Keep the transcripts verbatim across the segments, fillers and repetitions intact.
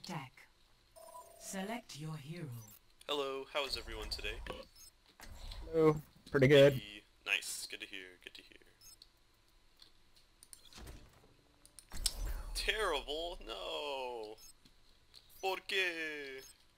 attack. Select your hero. Hello, how is everyone today? Hello. Pretty good. Hey, nice, good to hear, good to hear. Terrible, no! ¿Por qué?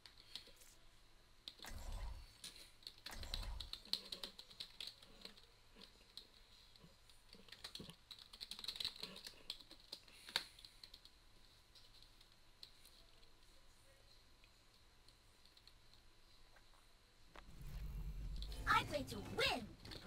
I play to win!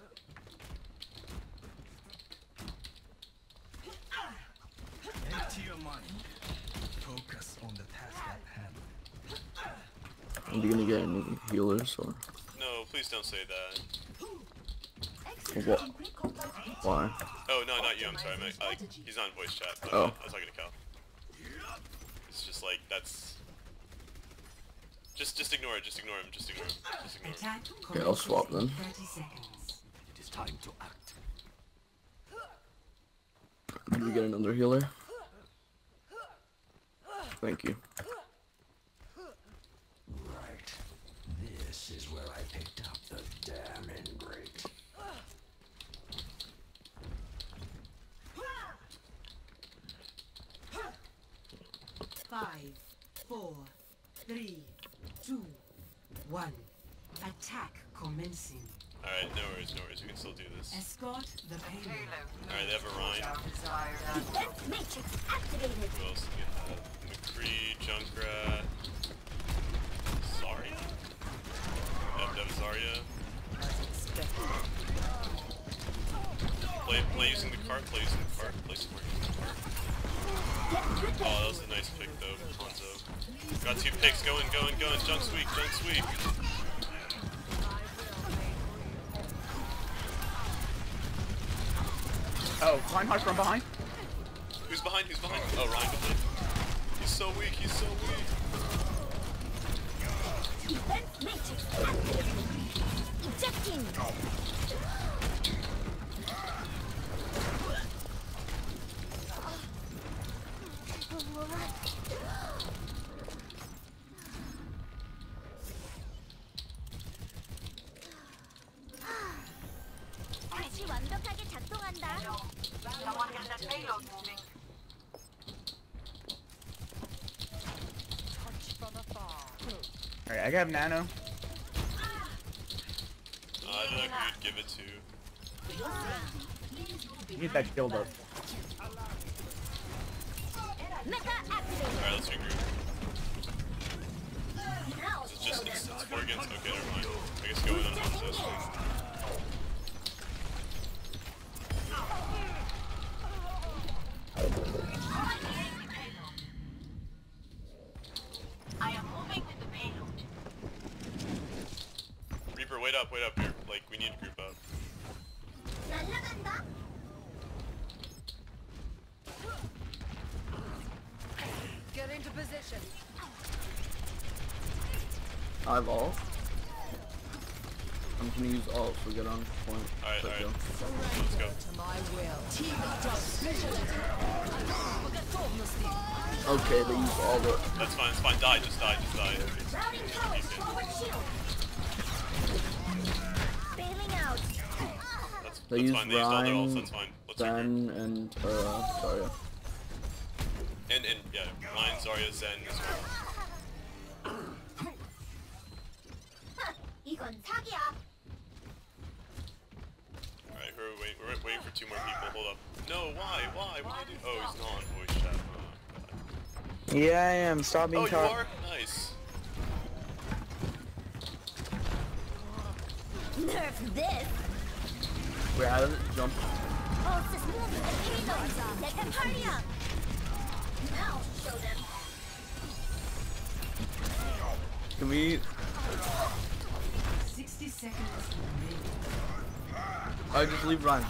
Empty your mind. Focus on the task at hand. Are you gonna get any healers or No, please don't say that. what? Why? Oh, no, not you, I'm sorry, Mike. Uh, he's on voice chat, but Oh. uh, I was talking to Cal. It's just like, that's... Just just ignore it, just ignore him, just ignore him, just ignore him. Attack. Okay, I'll swap then. thirty seconds. It is time to act. Did we get another healer? Thank you. Right. This is where I picked up the damn ingrate. Five, four, three, two, one. Attack commencing. Alright, no worries, no worries, we can still do this. Escort the payload. Alright, they have a Rhine. Defense matrix activated! Who else do we have? McCree, Junkrat... Zarya? Yep, that was Zarya. Play, play using the cart, play using the cart, play some more using the cart. Oh, that was a nice pick though, Hanzo. Got two picks, going, going, going, Junk's weak, Junk's weak. Oh, Reinhardt from behind. Who's behind, who's behind? Oh, Ryan behind. He's so weak, he's so weak. Defense matrix activated! Ejecting! 다시 완벽하게 작동한다. Alright, I got nano. Uh, I don't know who you'd give it to. Get that shield up. Mecha activated. Alright, let's regroup. Now It's just, it's, it's four against, okay, never mind. I guess go in on Hanzo. Reaper, wait up, wait up here. Like, we need to group up. 날아간다. Get into position. I have ult. I'm gonna use ult so we get on point. Alright, Let's alright. go. Let's go. To my will. Okay, they use all the. That's fine, it's fine. Die, just die, just die. Routing powers forward shield. Bailing out. That's, They that's use fine, they used all their ults, Ryan, that's fine. Let's regroup. Zen, and uh, Zarya. And, and, yeah, Ryan, Zarya, Zen as well. 이건 사기야. Alright, we're, wait, we're waiting for two more people. Hold up. No, why? Why? What did I do? Oh, he's not on voice chat. Oh, Yeah, I am. Stop being oh you taught. are? Nice. Nerf this. Wait, how does it jump? Pulses moving the payload. Let them hurry up. Now show them. Can we? sixty seconds remaining. I just leave Ryan.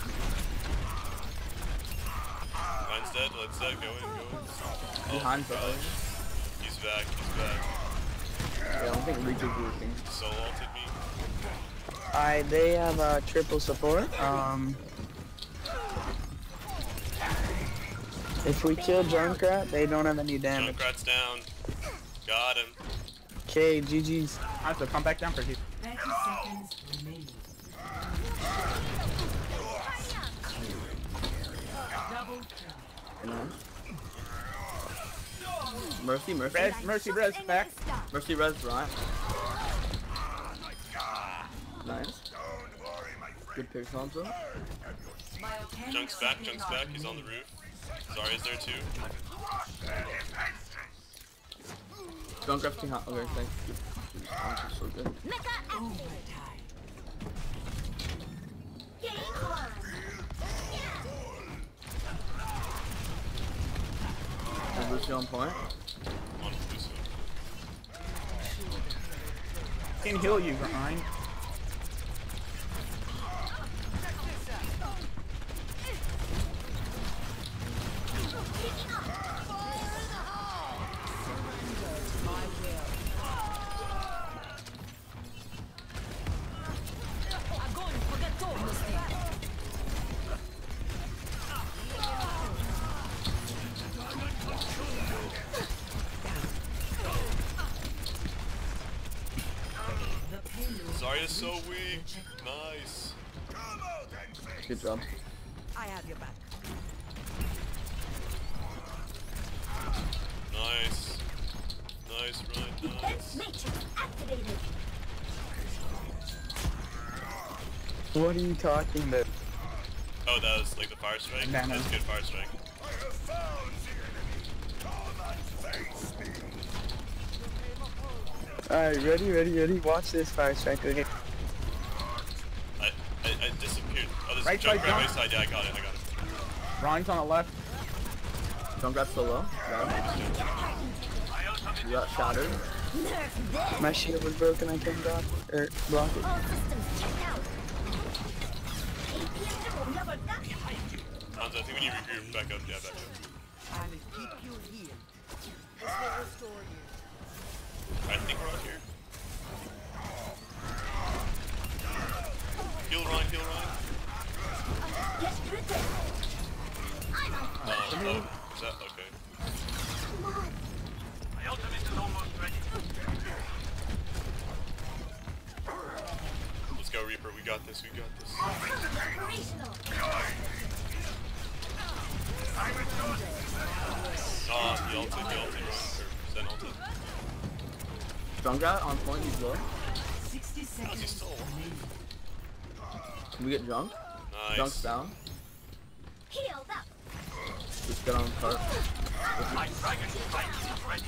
Ryan's dead. Let's dead. Go in, go in. Oh, Behind God. Zarya. He's back. He's back. Yeah, I don't think Reaper's working. Solo ulted me. I they have uh, triple support. Um, If we kill Junkrat, they don't have any damage. Junkrat's down. Got him. Okay, G G's. I have to come back down for you. thirty seconds remaining. Double kill. You know? Mercy, Mercy. Res, Mercy, Res, back. Mercy res right. Nice. Good pick, Hanzo. Junk's back, Junk's back, he's on the roof. Zarya's there too. Junkrat's behind. Okay, thanks. Hanzo's so good. Overtime. Is Lucio on point? On Lucio. Can heal you, Ryan. Zarya's so weak. Nice. Good job. I have your back. Nice. Nice, right, nice. What are you talking about? Oh, that was like the fire strike? Nah, nah. That's good fire strike. Alright, ready, ready, ready. Watch this fire strike. Okay. I, I, I disappeared. Oh, there's Right a jump side, right, right jump. side. Yeah, I got it, I got it. Ryan's on the left. Junkrat's so low. Got him. You got shattered. My shield was broken. I couldn't block or block it. All systems check out. Hanzo, I think we need to regroup. Back up, yeah, back up. I will keep you healed. This will restore you. I think we're on here. Heal Ryan, heal Ryan. Uh, oh, is that okay? My ultimate is almost ready. Let's go, Reaper. We got this, we got this. Ah, the ulti, the ulti, Ryan. Or Zen ulti. Junkrat on point. He's low. sixty How's he seconds still alive? remaining. Can we get Junk? Nice. Junk's down. Healed up. Just get on cart. My dragon strike is ready.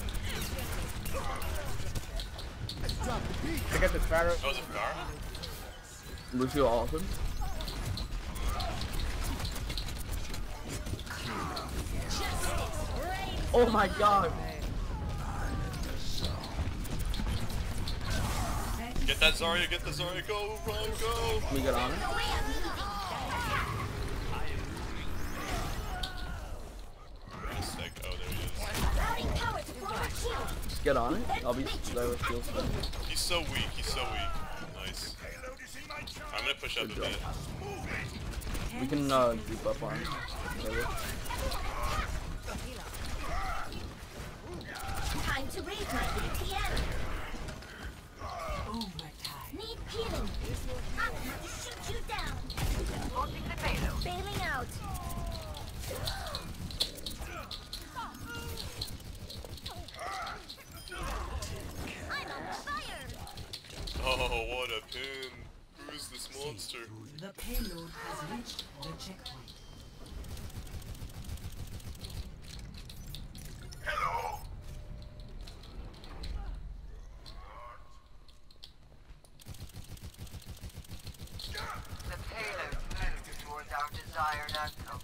I got the Sparrow. Oh, is it Pharah? Lucio awesome. Oh my god! Get that Zarya, get the Zarya. Go, Ryan, go! Can we get on it? Sick. Oh, there he is. Just get on it. I'll be there with shield spin. He's so weak, he's so weak. Nice. I'm gonna push up a Good bit. We can uh, group up on it. Later. Time to raise my B T M. Overtime. Need healing. I'm going to shoot you down. Bailing out. I'm on fire. Oh, what a pin. Who is this monster? The payload has reached the checkpoint. The payload moved towards our desired outcome.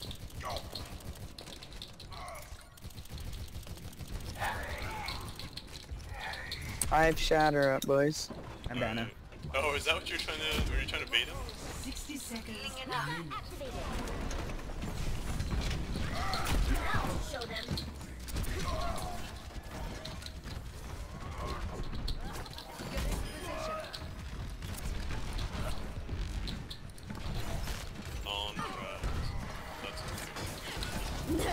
I have shatter up, boys. I'm down now. Oh, is that what you're trying to, were you trying to bait him? sixty seconds Now remaining. activated. I'll show them. On track. That's okay.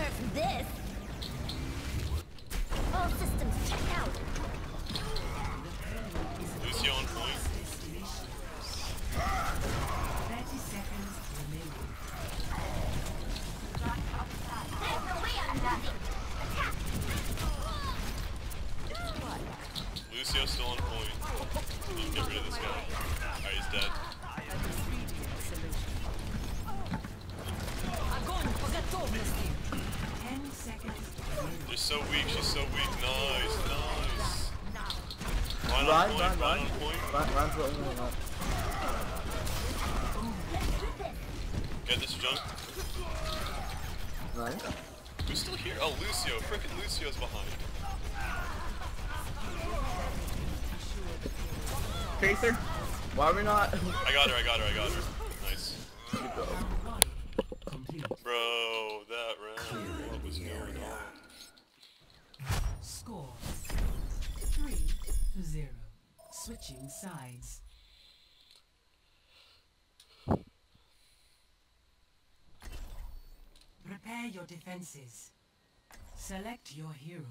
Mercy's so weak. Nice, nice. Line on Ryan, point, Ryan, line Ryan. on point. Ryan, Ryan's the only one up. Get this junk. Nice. Who's still here? Oh, Lucio. Frickin' Lucio's behind. Tracer. Why are we not? I got her, I got her, I got her. Nice. Good go. Complete. Bro, that round. What was going on? Score three to zero. Switching sides. Prepare your defenses. Select your hero.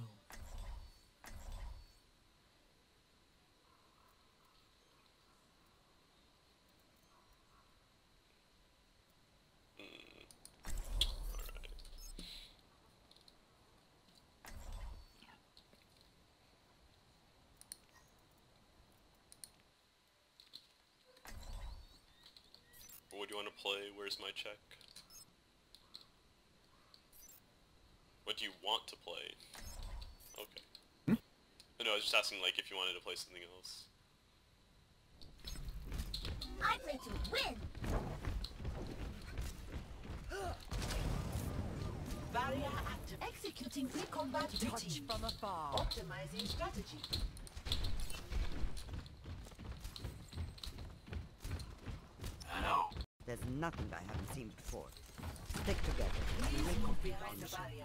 What do you want to play? Where's my check? What do you want to play? Okay. Hmm? No, I was just asking like if you wanted to play something else. I play to win. Barrier active. Executing pre-combat Touch routine. from afar. Optimizing strategy. There's nothing I haven't seen before. Stick together. Behind the barrier.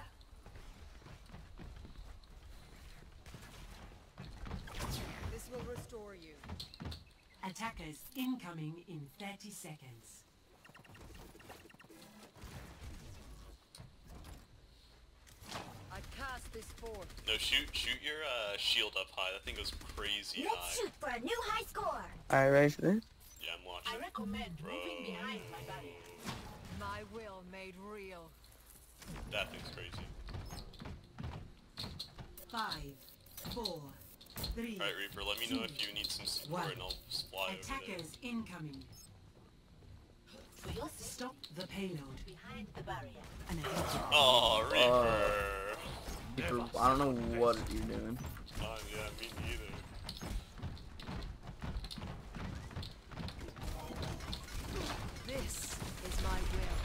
This will restore you. Attackers incoming in thirty seconds. I cast this forth. No, shoot, shoot your uh, shield up high. That thing goes crazy Let's high. shoot for a new high score. I raised it. Yeah, I'm watching. I recommend Bro, moving behind my barrier. My will made real. that thing's crazy. Five, four, three. Alright, Reaper, let me know if you need some support One. and I'll just fly over there. Attackers incoming. Stop the payload. Behind the barrier. An attacker. Oh, Reaper! Reaper, I don't know what you're doing. Oh, yeah, me neither. This is my will.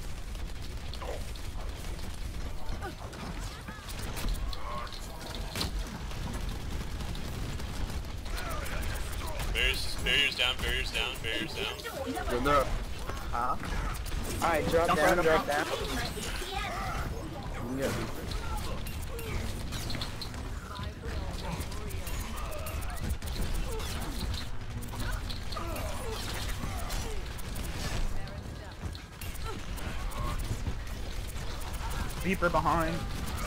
Barriers, barriers down, barriers down, barriers down. Good there. Huh? Alright, drop down, drop down. You can get Reaper. My will made real. Reaper behind.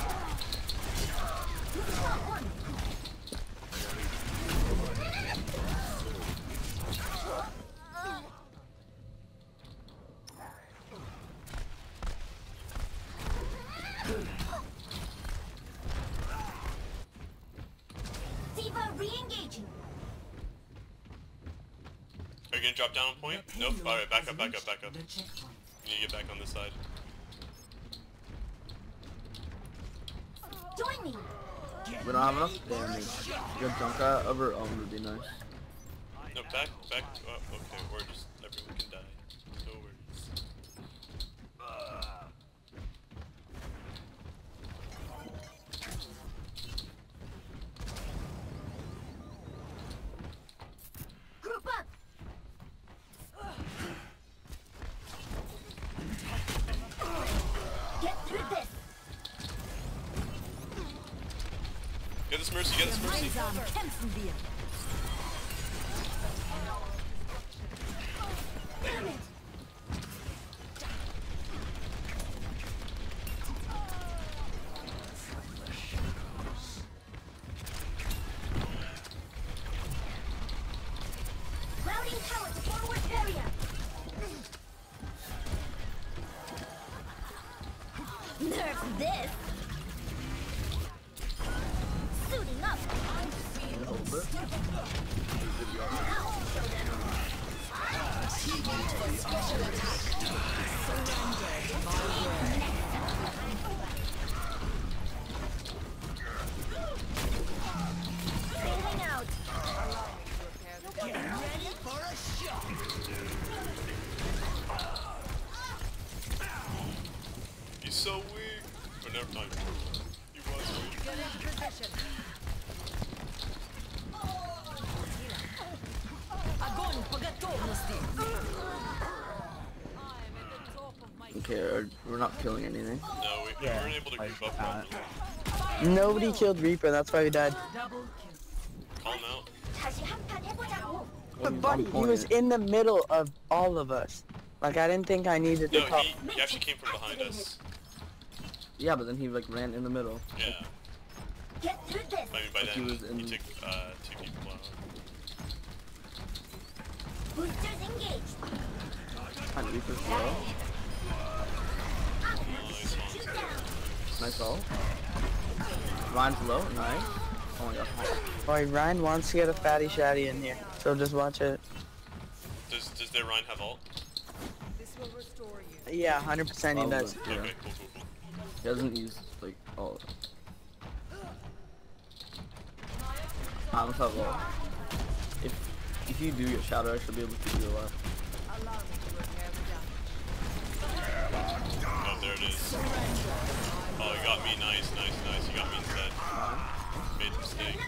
Diva re-engaging. Are you gonna drop down on point? The Nope. payload Alright, back has up, back up, reached back up. The checkpoint. You need to get back on this side. Join me. We don't have enough damage. Good junk out of her own would be nice. No, back, back. Oh, okay, or just everyone can die. No worries. Group up. Get through this. Get this Mercy, get this Mercy. Gemeinsam kämpfen wir. Damn it. Routing power to forward barrier. Nerf this. Suiting up. Hold it. Огонь по готовности. Okay, or- we're not killing anything. No, we, we Yeah, weren't able to like, group up uh, properly. Nobody killed Reaper, that's why we died. Double kill. Call him out. 다시 한판 해보자고. But buddy, he was in the middle of all of us. Like, I didn't think I needed to No, talk. he, he actually came from behind us. Yeah, but then he like ran in the middle. Yeah. Get through this. I mean, by Like he then, was in- he took uh, two people out. Boosters engaged. Kind of Reaper's low. Nice one. Shoot down. Nice ult. Ryan's low. Nice. Oh my god. Boy, Ryan wants to get a fatty shatty in here, so just watch it. Does, does their Ryan have ult? This will restore you. Yeah, one hundred percent he Oh, does. yeah. Okay, cool, cool, cool. He doesn't use like all. I don't have ult. If if you do your shadow, I should be able to do a lot. Allow me to repair the damage. Oh, there it is. Oh, you got me. Nice, nice, nice. You got me instead. Made a mistake.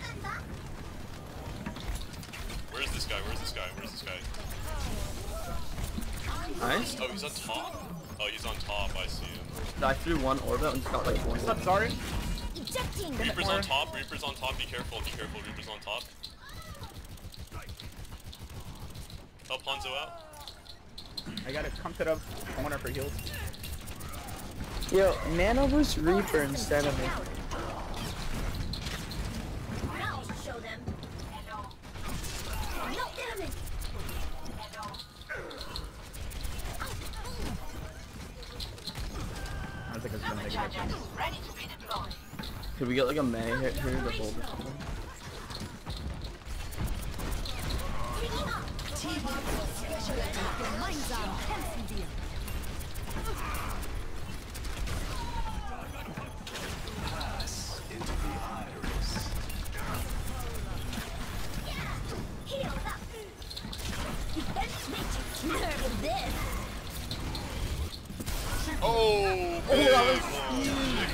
Where's this guy? Where's this guy? Where's this guy? Nice. Oh, he's on top. Oh, he's on top. I see him. I threw one orbit and just got like one. What's up, sorry? Ejecting. Reaper's on top. Reaper's on top. Be careful. Be careful. Reaper's on top. Help Hanzo out. I gotta come to the corner for heals. Yo, Nano Boost Reaper instead of me. Now show them. No damage. I don't think it's gonna make a difference. Ready to be deployed. Could we get like a May here, here to hold or something? Gemeinsam kämpfen wir. Heal up. Defense matrix. Nerve of this. Oh, big one. Big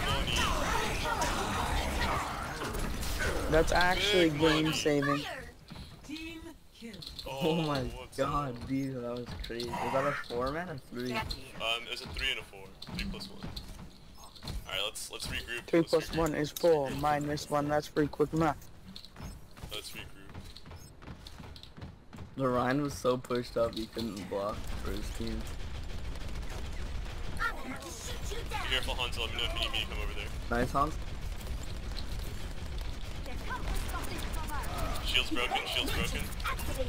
money. That's actually Big game money. saving. Team kill. Oh my what's god, up? dude, that was crazy. Was that a four man or three? Um, it's a three and a four. Three plus one. Alright, let's let's regroup. Three let's plus regroup. one is four, minus one, that's pretty quick math. Let's regroup. The Ryan was so pushed up he couldn't block for his team. I'm gonna have to shoot you Be down. careful, Hanzo. Let me know if you need me to come over there. Nice, Hans. Shield's broken. Shield's broken. Activated.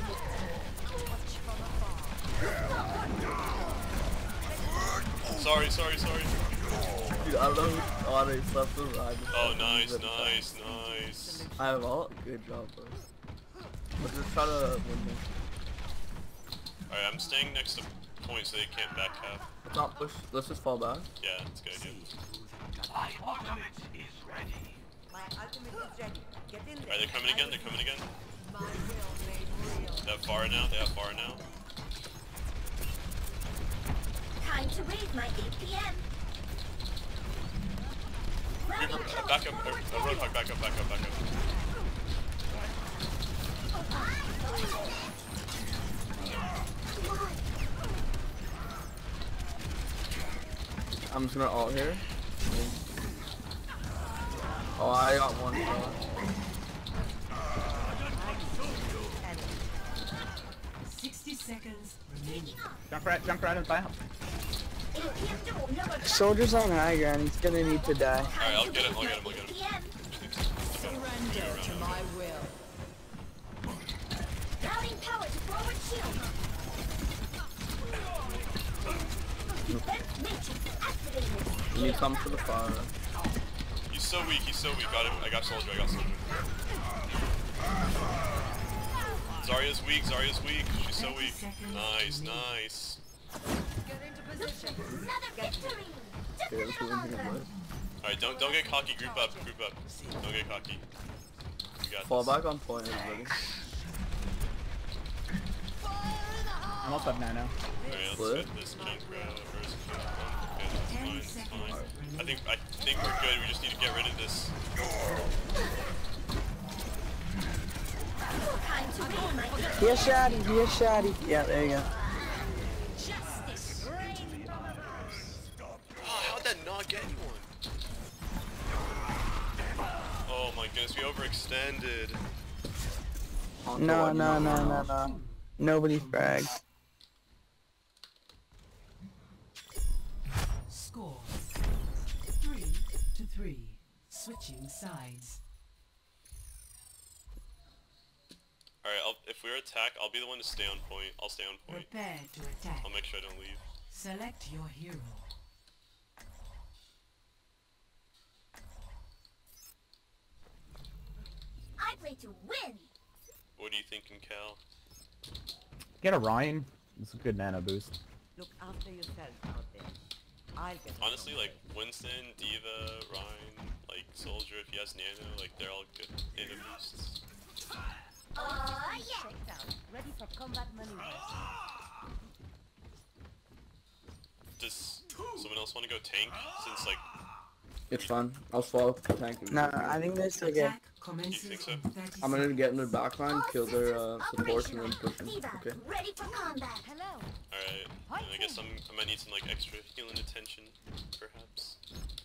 Sorry, sorry, sorry. Dude, I love who auto slept the Ryan. Oh, nice, nice, nice. I have all. Good job, boys. Let's just try to win this. Alright, I'm staying next to point so they can't back cap. Let's not push. Let's just fall back. Yeah, that's a good idea. My ultimate is ready. My ultimate is ready. Get in there. Alright, they're coming again. They're coming again. My will made real. They have far now. They have far now. Time to raise my A P M. Reaper, uh, back up. Uh, uh, Roadhog, back up, back up, back up. I'm just gonna ult here. Oh, I got one. shot. sixty seconds remaining. Jump right, jump right and fire. Soldier's on high ground, he's gonna need to die. Alright, I'll get him. I'll get him. I'll get him. Surrender to my will. Routing power to forward shield. Defense matrix activated. You need to come to the far. He's so weak. He's so weak. Got him. I got Soldier. I got Soldier. Zarya's weak. Zarya's weak. She's so weak. Nice, nice. Get into position. Another victory. Just Okay, let's a go little into the longer. bush. Alright, don't don't get cocky. Group up. Group up. Don't get cocky. You got Fall this. back on point, everybody. I'm also up nano. Alright, let's What? get this junk uh, verse. Okay. fine, it's fine. I think I think we're good. We just need to get rid of this. Time to read my Be a shotty, be a shotty. Yeah, there you go. justice. Oh, how'd that not get anyone? Oh my goodness, we overextended. No, no, no, no, no. Nobody frags. Score three to three. Switching sides. Alright, I'll, if we're attacked, I'll be the one to stay on point. I'll stay on point. Prepare to attack. I'll make sure I don't leave. Select your hero. I play to win. What are you thinking, Cal? Get a Ryan. It's a good nano boost. Look after yourself out there. I'll get Honestly, like, Winston, Diva, Ryan, like, Soldier, if he has nano, like, they're all good nano boosts. Oh yeah. checked out. Ready for combat maneuvers. Does someone else want to go tank? Since, like, It's fun. I'll follow tank. No, I think they're still good. Attack commences You think so? in thirty I'm gonna seconds. get in the backline, kill their uh, All supports, and then operational. push them. Diva, Okay. ready for combat. Hello. alright. And I guess I'm, I might need some, like, extra healing attention, perhaps.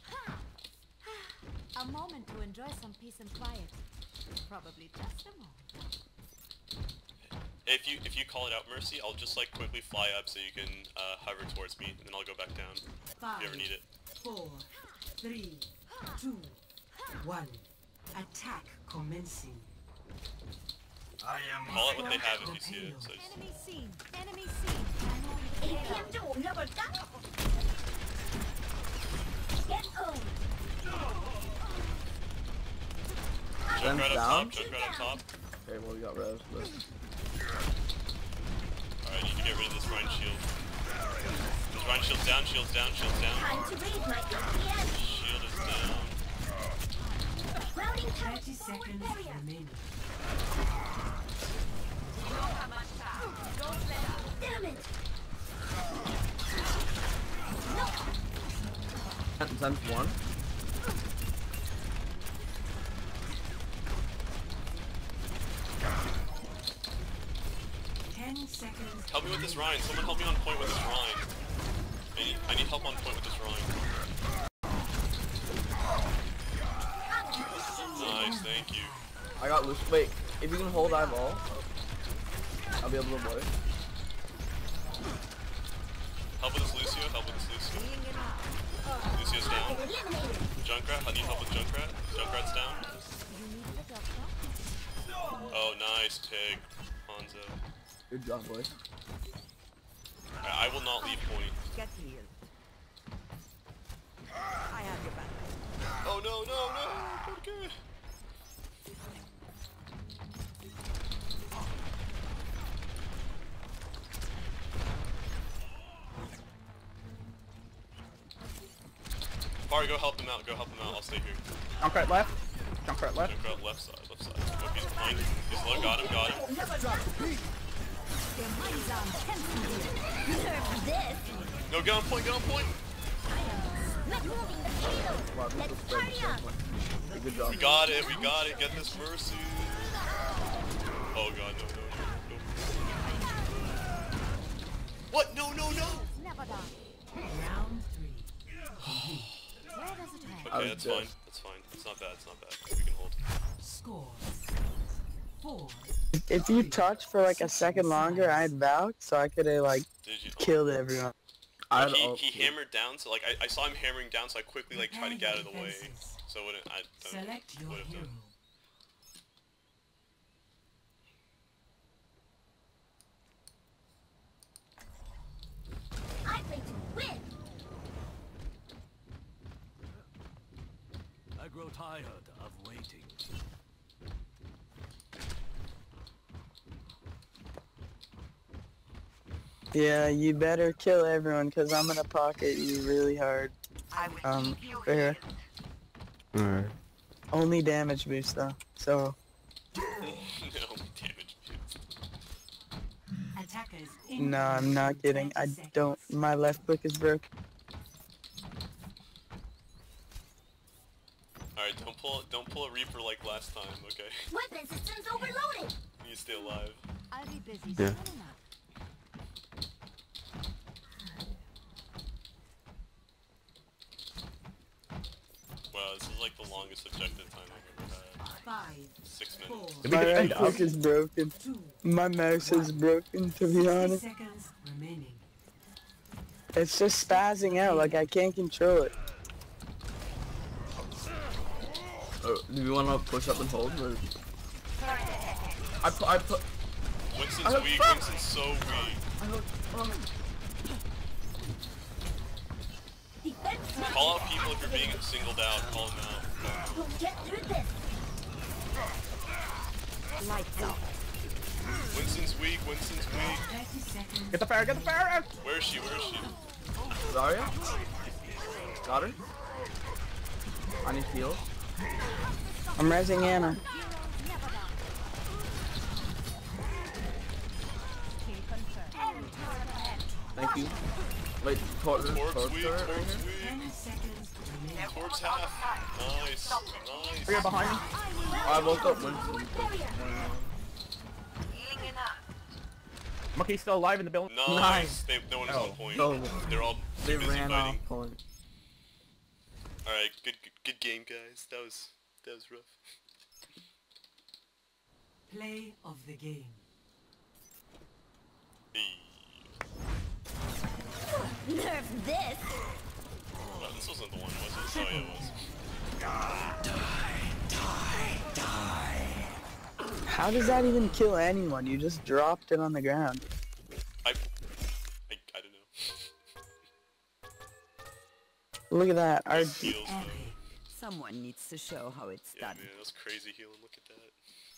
A moment to enjoy some peace and quiet. Probably just a moment. If you if you call it out, Mercy, I'll just, like, quickly fly up so you can uh, hover towards me, and then I'll go back down if Five, you ever need it. four, three, two, one. Attack commencing. I am Call it what they have if you see it. So just, Enemy seen. Enemy seen. A P M to number one. Get owned. Then Junkrat up down. top, Junkrat up top. Okay, well we got res. But... Alright, I need to get rid of this Ryan shield. This Ryan shield's down, shield's down, shield's down. Time to read my A P M. Shield is down. Routing time thirty seconds barrier. remaining. Damn it. Sense one. Ten seconds. Help me with this Ryan. Someone help me on point with this Ryan. I need, I need help on point with this Ryan. Nice, thank you. I got loose. Wait, if you can hold eyeball, I'll be able to avoid. Help with this Lucio, help with this Lucio. Lucio's down. Eliminated. Junkrat, I need help with Junkrat. Junkrat's down. You need a doctor? Oh, nice pig. Hanzo. Good job, boys. I, I will not leave point. Get healed. I have your back. Oh no, no, no! Okay. Bari, go help him out, go help him out, I'll stay here. Junkrat left. Junkrat left. Junkrat left side, left side. Oh, he's behind. He's low, got him, got him. Their minds are intensely here. Serve this. No, get on point, get on point! Not moving the payload. Wow, this Let's was spread party so up. much. Good job. We got it, we got it, get this Mercy! Oh god, no, no, no, no. What? No, no, no! Never die. Round three. Where does it hang? Okay, that's fine, that's fine. It's not bad, it's not bad. We can hold. Score four. If you touch for like a second longer, I'd vouch so I could have like Did you? killed everyone. I Like, he, had he hammered down, so like I, I saw him hammering down, so I quickly like tried to get out of the way. So I wouldn't I don't Select your would have hero. done. I play to win. I grow tired of waiting. Yeah, you better kill everyone because I'm gonna pocket you really hard. I will Um, keep you for here. healed. Alright. Only damage boost though, so No damage. Attackers no, I'm not kidding. I don't. My left click is broken. pull don't pull a Reaper like last time, okay? Weapon systems overloaded. You need to stay alive. I'll be busy Yeah. soon enough. Wow, this is like the longest objective time I've ever had. Five, Six four, minutes. Did we My defend mouse up? is broken. two, My mouse is broken, to be sixty honest. seconds remaining. It's just spazzing out, like I can't control it. Oh, do you want to push up and hold? Or... I put. I put. Winston's I- weak, fuck! Winston's so weak. I hooked. Oh. Defense Call out people if you're being singled out, call them out. We'll get through this. Lights out. Winston's weak, Winston's weak. thirty seconds. Get the fire, get the fire out! Where is she, where is she? Zarya? Got her? I need heal. I'm resing Anna. Thank you. Wait, Torch. Torch Torch weak, turret Torch right here? weak. ten seconds remaining. Torch half. Nice, nice. Here behind me. I woke up Winston. Healing up. Monkey's still alive in the building. Nice. Nice. They, no one is Oh, on point. no. They're all They too busy ran fighting. off point. Alright, good, good good game guys. That was that was rough. Play of the game. Hey. Nerf this. Well, this wasn't the one, was it? Oh yeah, it was. How does that even kill anyone? You just dropped it on the ground. I, I, I don't know. Look at that. Our Heals though. Epic. Someone needs to show how it's Yeah, done. man, that was crazy healing. Look at that.